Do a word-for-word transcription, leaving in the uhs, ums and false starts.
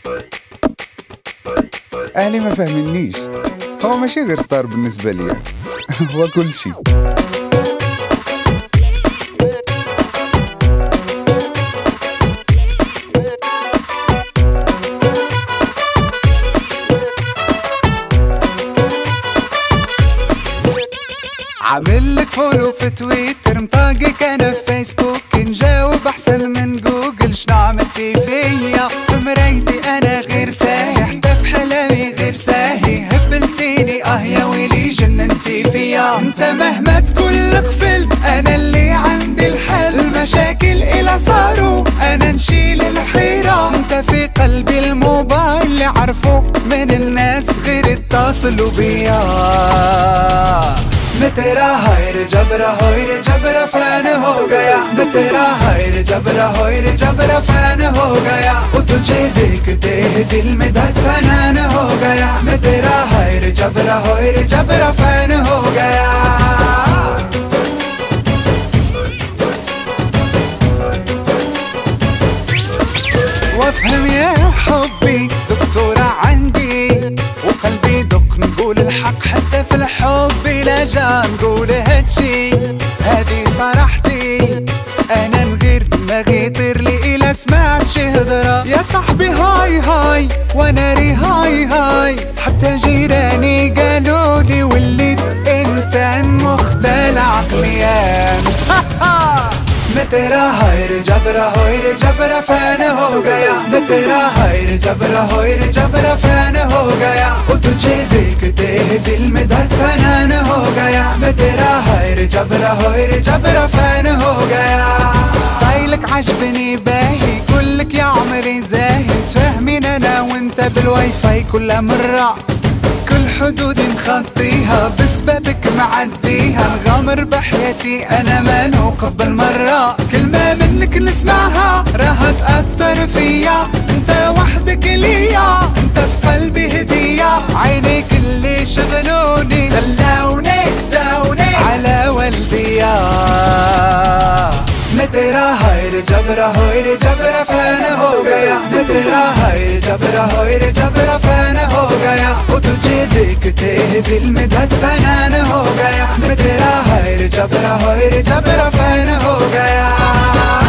اهلي ما فاهمنيش، هو ماشي غير ستار بالنسبه ليا هو كل شيء. عامل لك فولو في تويتر، مطاقك انا في فيسبوك، نجاوب احسن من جوجل. شنو عملتي فيا؟ في مرايتي انا غير ساهي، حتى في حلامي غير ساهي. هبلتيني اه يا ويلي، جننتي فيا. انت مهما تقول قفل، انا اللي عندي الحل. المشاكل الى صاروا انا نشيل الحيرة. انت في قلبي الموبايل، اللي عرفوا من الناس غير اتصلوا بيا. मैं तेरा हाय रे जबरा होय रे जबरा फैन हो गया। मैं तेरा हाय रे जबरा होय रे जबरा फैन हो गया। वो तुझे देखते ही दिल में धड़कन हो गया। मैं तेरा हाय रे जबरा होय रे जबरा फैन हो गया। وافهم يا حبي دكتورة عندي، وقلبي دق نقول الحق حتى في الحب. لا جا نقول هادشي، هادي صراحتي. انا نغير دماغي يطير لي الا سمعت شي هضرة. يا صاحبي هاي هاي وانا ري هاي هاي، حتى جيراني قالوا لي وليت انسان مختل عقليان मैं तेरा हाय रे जबरा होय रे जबरा फैन हो गया। मैं तेरा हाय रे जबरा होय रे जबरा फैन हो गया। वो तुझे देखते ही दिल में धड़कन हो गया। मैं तेरा हाय रे जबरा होय रे जबरा फैन हो गया। ستايلك عجبني باهي، كلك يا عمري زاهي. تفهمين انا وانت بالواي فاي كل مرة، كل حدود نخطيها بسببك معديها. نغامر بحياتي انا ما نوقف بالمرة، كلمة منك نسمعها راها تأثر فيا. انت وحدك ليا، انت في قلبي هدية. عينيك اللي شغلوني دلوني داوني على والديا। मैं तेरा हाय रे जबरा होय रे जबरा फैन हो गया। मैं तेरा हाय रे जबरा होय रे जबरा फैन हो गया। वो तुझे देखते ही दिल में धड़कन हो गया। मैं तेरा हाय रे जबरा होय रे जबरा फैन हो गया।